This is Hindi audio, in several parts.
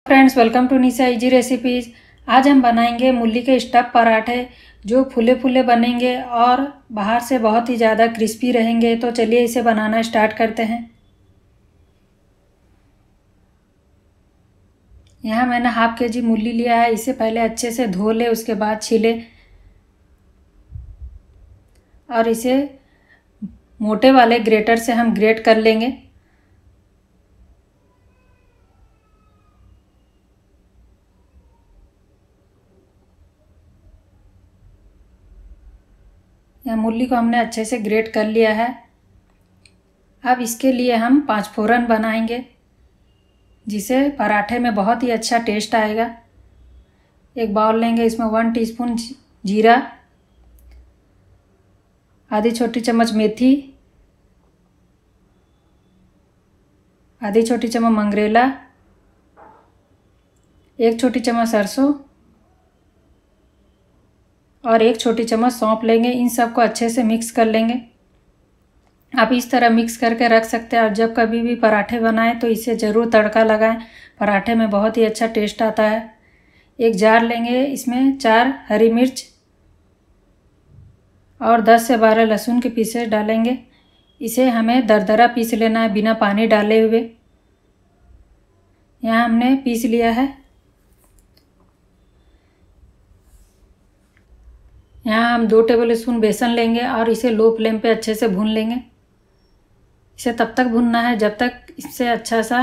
Friends, welcome to Nisha easy recipes. आज हम बनाएंगे मूली के स्टफ पराठे जो फूले फूले बनेंगे और बाहर से बहुत ही ज़्यादा क्रिस्पी रहेंगे। तो चलिए इसे बनाना स्टार्ट करते हैं। यहाँ मैंने हाफ के जी मूली लिया है। इसे पहले अच्छे से धो ले, उसके बाद छीले और इसे मोटे वाले ग्रेटर से हम ग्रेट कर लेंगे। यह मूली को हमने अच्छे से ग्रेट कर लिया है। अब इसके लिए हम 5 फोरन बनाएंगे जिसे पराठे में बहुत ही अच्छा टेस्ट आएगा। एक बाउल लेंगे, इसमें 1 टीस्पून जीरा, आधी छोटी चम्मच मेथी, आधी छोटी चम्मच मंगरेला, 1 छोटी चम्मच सरसों और 1 छोटी चम्मच सौंफ लेंगे। इन सबको अच्छे से मिक्स कर लेंगे। आप इस तरह मिक्स करके रख सकते हैं और जब कभी भी पराठे बनाएं तो इसे ज़रूर तड़का लगाएं। पराठे में बहुत ही अच्छा टेस्ट आता है। एक जार लेंगे, इसमें 4 हरी मिर्च और 10 से 12 लहसुन के पीसेस डालेंगे। इसे हमें दरदरा पीस लेना है बिना पानी डाले हुए। यहाँ हमने पीस लिया है। यहाँ हम 2 टेबलस्पून बेसन लेंगे और इसे लो फ्लेम पे अच्छे से भून लेंगे। इसे तब तक भूनना है जब तक इससे अच्छा सा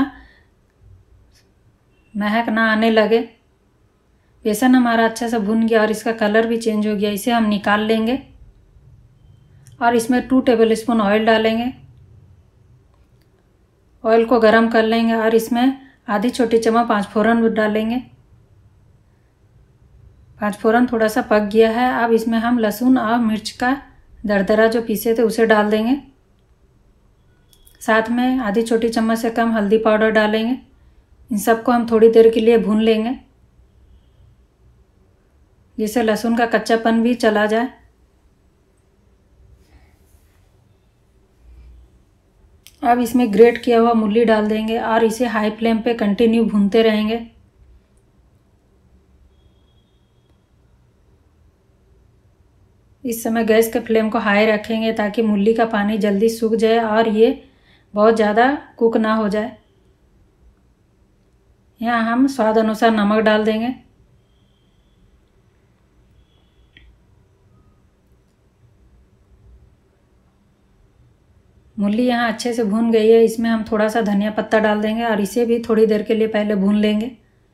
महक ना आने लगे। बेसन हमारा अच्छा सा भून गया और इसका कलर भी चेंज हो गया। इसे हम निकाल लेंगे और इसमें 2 टेबलस्पून ऑयल डालेंगे। ऑयल को गरम कर लेंगे और इसमें आधी छोटी चम्मच 5 फोरन डालेंगे। 5 फोरन थोड़ा सा पक गया है। अब इसमें हम लहसुन और मिर्च का दरदरा जो पीसे थे उसे डाल देंगे। साथ में आधी छोटी चम्मच से कम हल्दी पाउडर डालेंगे। इन सबको हम थोड़ी देर के लिए भून लेंगे जिससे लहसुन का कच्चापन भी चला जाए। अब इसमें ग्रेट किया हुआ मूली डाल देंगे और इसे हाई फ्लेम पे कंटिन्यू भूनते रहेंगे। इस समय गैस के फ्लेम को हाई रखेंगे ताकि मूली का पानी जल्दी सूख जाए और ये बहुत ज़्यादा कुक ना हो जाए। यहाँ हम स्वाद अनुसार नमक डाल देंगे। मूली यहाँ अच्छे से भून गई है। इसमें हम थोड़ा सा धनिया पत्ता डाल देंगे और इसे भी थोड़ी देर के लिए पहले भून लेंगे।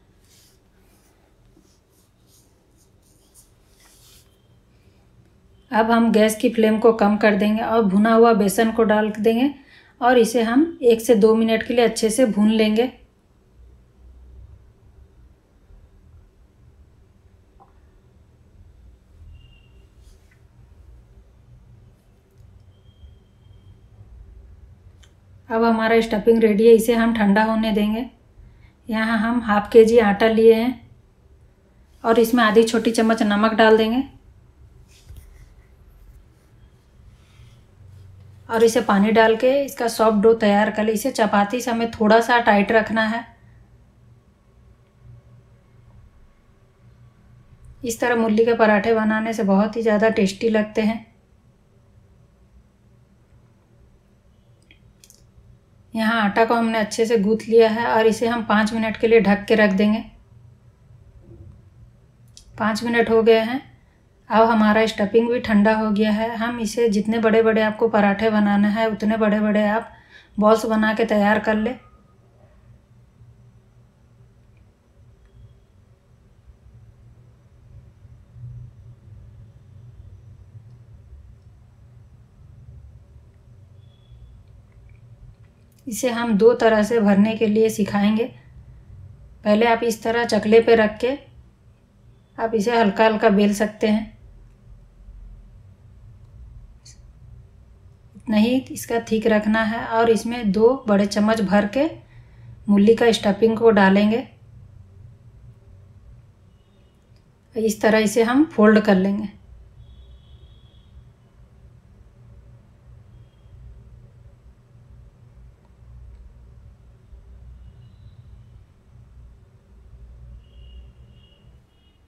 अब हम गैस की फ्लेम को कम कर देंगे और भुना हुआ बेसन को डाल देंगे और इसे हम 1 से 2 मिनट के लिए अच्छे से भून लेंगे। अब हमारा स्टफिंग रेडी है। इसे हम ठंडा होने देंगे। यहाँ हम हाफ के जी आटा लिए हैं और इसमें आधी छोटी चम्मच नमक डाल देंगे और इसे पानी डाल के इसका सॉफ्ट डो तैयार कर ले। इसे चपाती से हमें थोड़ा सा टाइट रखना है। इस तरह मूली के पराठे बनाने से बहुत ही ज़्यादा टेस्टी लगते हैं। यहाँ आटा को हमने अच्छे से गूँथ लिया है और इसे हम 5 मिनट के लिए ढक के रख देंगे। 5 मिनट हो गए हैं। अब हमारा स्टफिंग भी ठंडा हो गया है। हम इसे जितने बड़े बड़े आपको पराठे बनाना है उतने बड़े बड़े आप बॉल्स बना के तैयार कर ले। इसे हम 2 तरह से भरने के लिए सिखाएंगे। पहले आप इस तरह चकले पे रख के आप इसे हल्का हल्का बेल सकते हैं। इतना ही इसका थिक रखना है और इसमें 2 बड़े चम्मच भर के मूली का स्टफिंग को डालेंगे। इस तरह इसे हम फोल्ड कर लेंगे।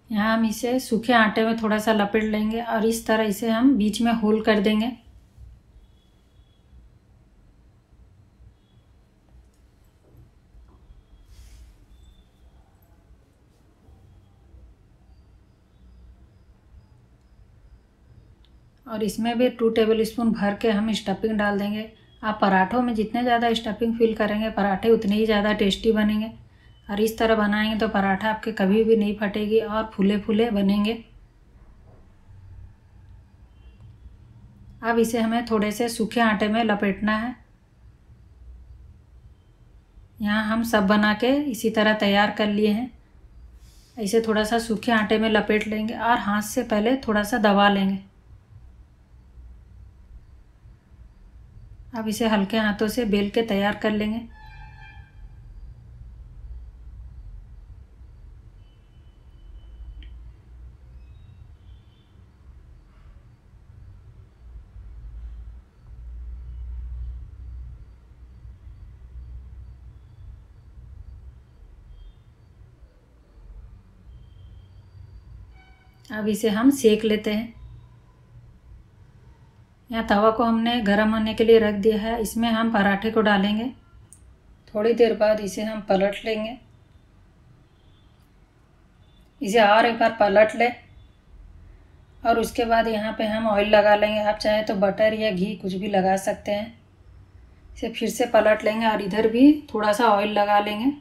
यहाँ हम इसे सूखे आटे में थोड़ा सा लपेट लेंगे और इस तरह इसे हम बीच में होल कर देंगे। और इसमें भी 2 टेबल स्पून भर के हम स्टफिंग डाल देंगे। आप पराठों में जितने ज़्यादा स्टफिंग फिल करेंगे पराठे उतने ही ज़्यादा टेस्टी बनेंगे। और इस तरह बनाएंगे तो पराठा आपके कभी भी नहीं फटेगी और फूले फूले बनेंगे। अब इसे हमें थोड़े से सूखे आटे में लपेटना है। यहाँ हम सब बना के इसी तरह तैयार कर लिए हैं। इसे थोड़ा सा सूखे आटे में लपेट लेंगे और हाथ से पहले थोड़ा सा दबा लेंगे। अब इसे हल्के हाथों से बेल के तैयार कर लेंगे। अब इसे हम सेक लेते हैं। यहाँ तवा को हमने गर्म होने के लिए रख दिया है। इसमें हम पराठे को डालेंगे। थोड़ी देर बाद इसे हम पलट लेंगे। इसे और एक बार पलट लें और उसके बाद यहाँ पे हम ऑयल लगा लेंगे। आप चाहे तो बटर या घी कुछ भी लगा सकते हैं। इसे फिर से पलट लेंगे और इधर भी थोड़ा सा ऑयल लगा लेंगे।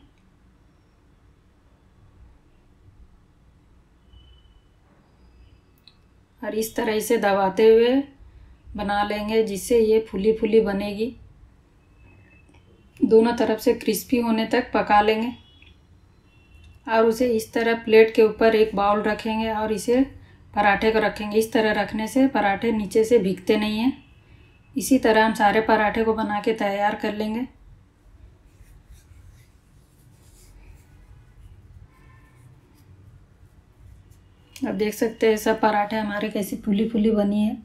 और इस तरह इसे दबाते हुए बना लेंगे जिससे ये फूली फूली बनेगी। दोनों तरफ से क्रिस्पी होने तक पका लेंगे। और उसे इस तरह प्लेट के ऊपर एक बाउल रखेंगे और इसे पराठे को रखेंगे। इस तरह रखने से पराठे नीचे से भीगते नहीं हैं। इसी तरह हम सारे पराठे को बना के तैयार कर लेंगे। अब देख सकते हैं सब पराठे हमारे कैसी फूली फूली बनी है।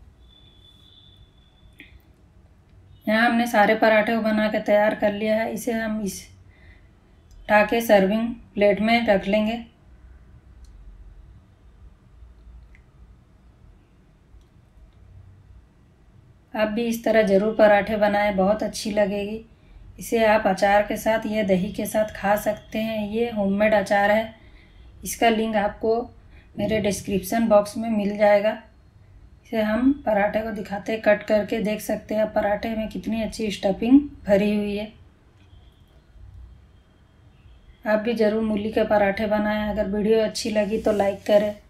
यहाँ हमने सारे पराठे को बना के तैयार कर लिया है। इसे हम उठा के सर्विंग प्लेट में रख लेंगे। आप भी इस तरह ज़रूर पराठे बनाएं, बहुत अच्छी लगेगी। इसे आप अचार के साथ या दही के साथ खा सकते हैं। ये होममेड अचार है। इसका लिंक आपको मेरे डिस्क्रिप्शन बॉक्स में मिल जाएगा। इसे हम पराठे को दिखाते कट करके देख सकते हैं पराठे में कितनी अच्छी स्टफिंग भरी हुई है। आप भी ज़रूर मूली के पराठे बनाएं। अगर वीडियो अच्छी लगी तो लाइक करें।